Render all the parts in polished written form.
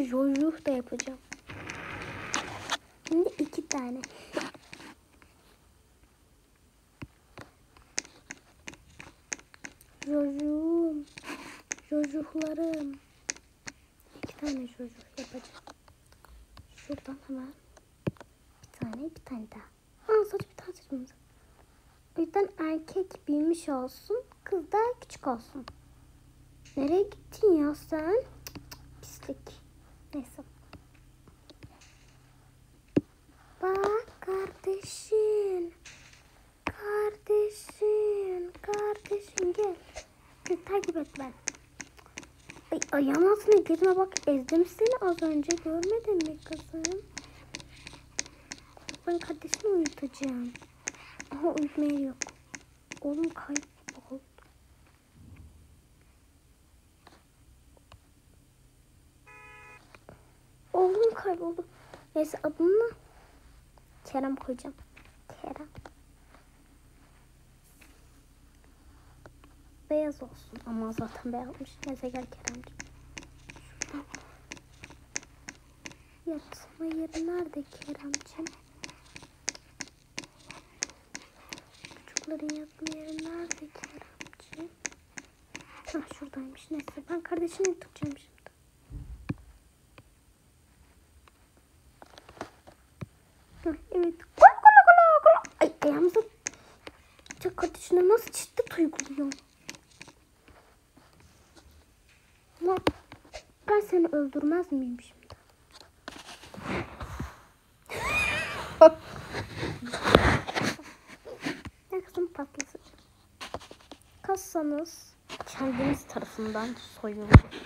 tane jojuh da yapacağım. Şimdi 2 tane. Jojuhum. Jojuhlarım. 2 tane jojuh yapacağım. Şuradan hemen bir tane daha. Sadece bir tane seçmemiz. O yüzden erkek büyümüş olsun, kız da küçük olsun. Nereye gittin ya sen? Pislik. Neyse. Bak kardeşim. Kardeşim gel. Takip et ben. Ay, ayağım altına girme bak, ezdim seni az önce, görmedin mi kızım? Ben kardeşimi uyutacağım. Aha, uyutmaya yok. Oğlum kayboldu. Oğlum kayboldu. Neyse, adını Kerem koyacağım. Kerem. Beyaz olsun ama zaten beyazmış. Neyse gel Keremciğim. Şuradan. Yatma yeri nerede Keremciğim? Çocukların yatma yeri nerede Keremciğim? Hah, şuradaymış. Neyse ben kardeşini tutacağım şimdi. Hah, evet. Kola. Ay, ayağımıza çok kardeşine nasıl şiddet uyguluyor? Lan ben seni öldürmez miyim şimdi? Ne kızım patlasın. Kassanız kendiniz tarafından soyulur.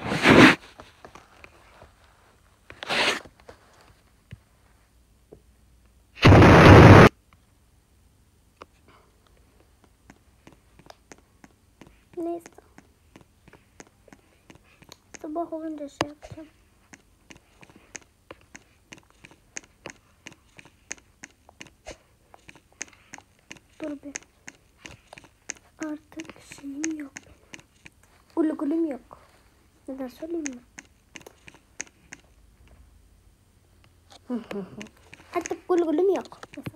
Neyse. Sabah olunca şey yapacağım. Dur bir. Artık şeyim yok benim. Gulüm yok. Neden söyleyeyim mi? Artık gulüm yok. Mesela.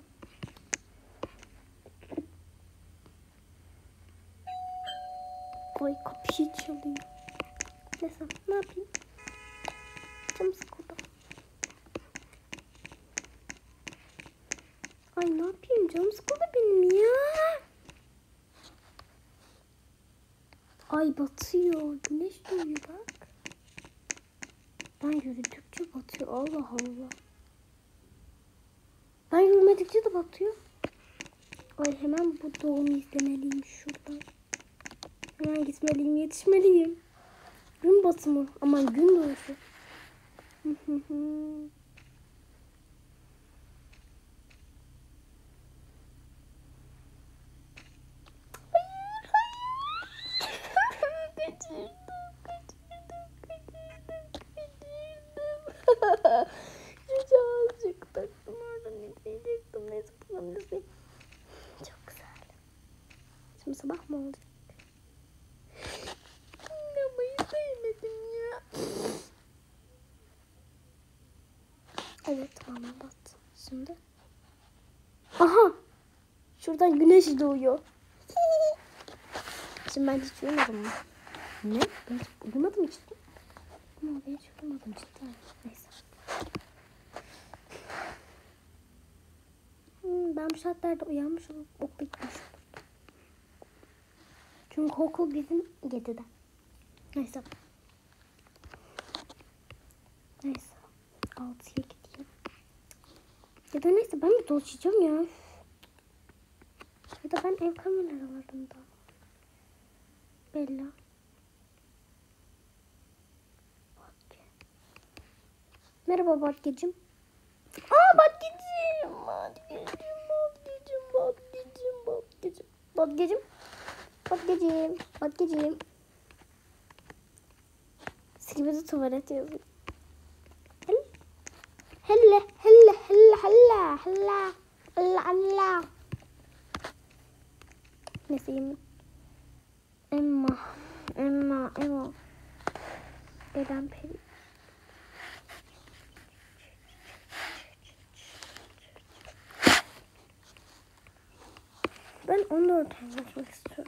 Ay, kapıyı çalıyor. Neyse, ne yapayım? Canım sıkıldı. Ay, ne yapayım? Canım sıkıldı benim ya. Ay, batıyor. Güneş doğuyor bak. Ben yürüdükçe batıyor. Allah Allah. Ben yürümedikçe de batıyor. Ay, hemen bu doğumu izlemeliyim şuradan. Hemen gitmeliyim, yetişmeliyim. Gün batımı. Aman, gün doğuşu. Şu azıcık taktım, oradan izleyecektim. Neyse, buradan izleyeyim. Çok güzel. Şimdi sabah mı olacak? Ama sevmedim ya. Evet, tamamen battı. Şimdi. Aha! Şuradan güneş doğuyor. Şimdi ben hiç uyumadım mı? Ne? Ben hiç uyumadım cidden. Ama ben hiç uyumadım cidden. Neyse. Ben bu saatlerde uyanmış olup okula gitmiş olurdum. Çünkü okul bizim 7'de. Neyse. Neyse. 6'ya gideyim. Ya da neyse, ben bir dolaşacağım ya. Ya da ben ev kameralarında. Bella. Batke. Merhaba Batke'cim. Aa, Batke'cim. Batke'cim. Skibidi tuvalet yazıyor. Hella. Neyse, yemin. Emma. Beden peri. Ben 14 açmak istiyorum.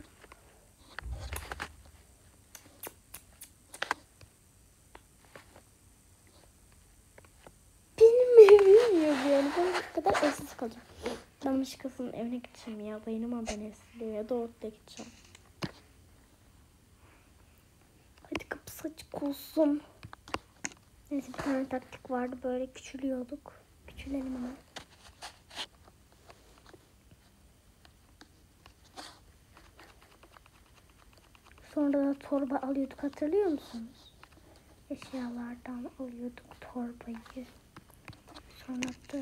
Benim evim yok yani. Ben bu kadar evsiz kalacağım. Ben başkasının evine gideceğim ya. Dayanamam ben evsizliğe ya da orada gideceğim. Hadi kapısı açık olsun. Neyse bir tane taktik vardı. Böyle küçülüyorduk. Küçülelim hemen. Sonra da torba alıyorduk, hatırlıyor musunuz? Eşyalardan alıyorduk torbayı. Sonra da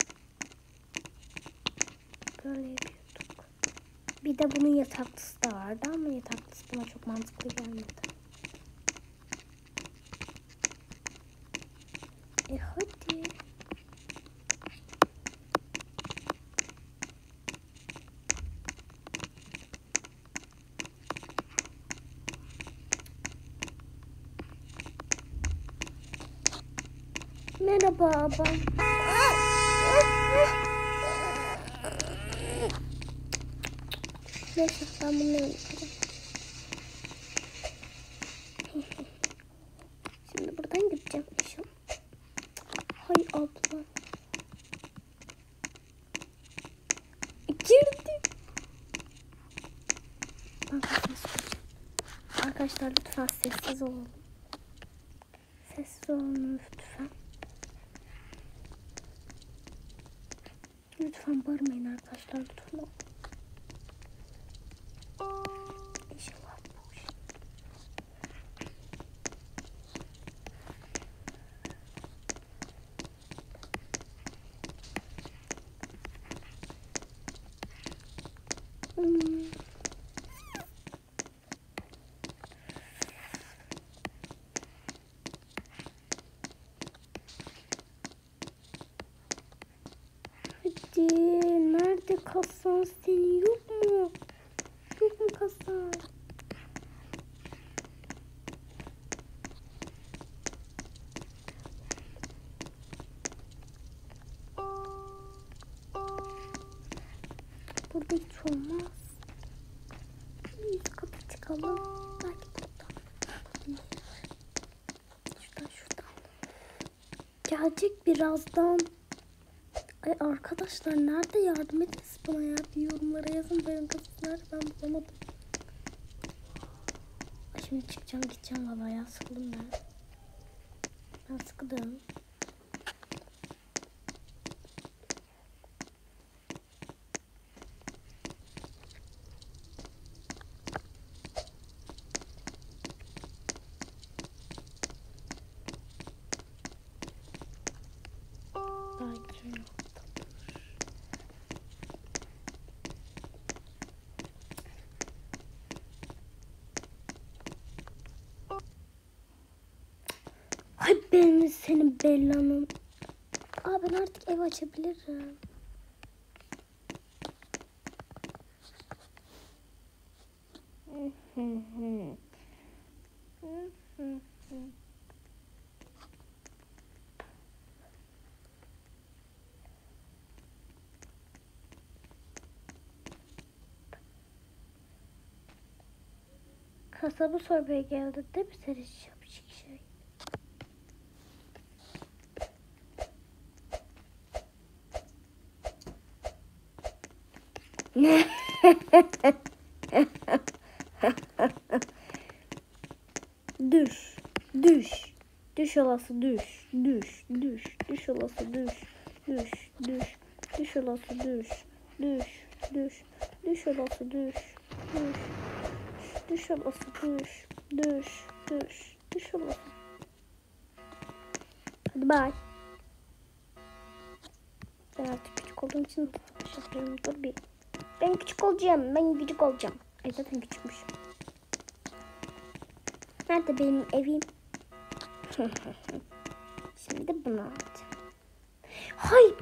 böyle yapıyorduk. Bir de bunun yataklısı da vardı ama yataklısı bana çok mantıklı gelmedi. Hadi. Merhaba abam. Neyse ben bunu yapacağım. Şimdi buradan gideceğim inşallah. Hay abla. Girdim. Arkadaşlar lütfen sessiz olun. Sessiz olun lütfen. Lütfen bağırmayın arkadaşlar, lütfen. İnşallah bu iş. Hadi nerede kasan, senin yok mu? Yok mu kasan? Burada hiç olmaz. Üst kata çıkalım. Belki buradan. Şuradan. Gelecek birazdan. Ay arkadaşlar nerede, yardım ediniz bana ya. Bir yorumlara yazın. Benim kızım nerede, ben bulamadım. Ay şimdi çıkacağım gideceğim valla ya, sıkıldım ben. Ben sıkıldım. Belki. Ay benim senin Bella'nın. Aa ben artık ev açabilirim. Kasabı sormaya geldi değil mi senin şapşik şey? Düş. Düş. Düş olası düş. Düş. Düş. Düş olası düş. Düş. Düş. Düş olası düş. Düş. Düş. Düş olası düş. Düş. Düş olası düş. Düş. Düş. Düş olası. Hadi bye. Ben artık küçük olduğum için şaşırıyorum. Dur bir. Ben küçük olacağım. Ben küçük olacağım. Ay zaten küçükmüşüm. Nerede benim evim? Şimdi bunu alacağım. Hayır.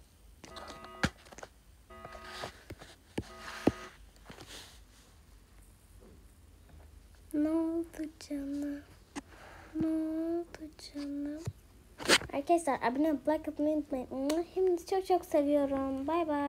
Ne oldu canım? Ne oldu canım? Arkadaşlar abone olup like atmayı unutmayın. Hepinizi çok çok seviyorum. Bay bay.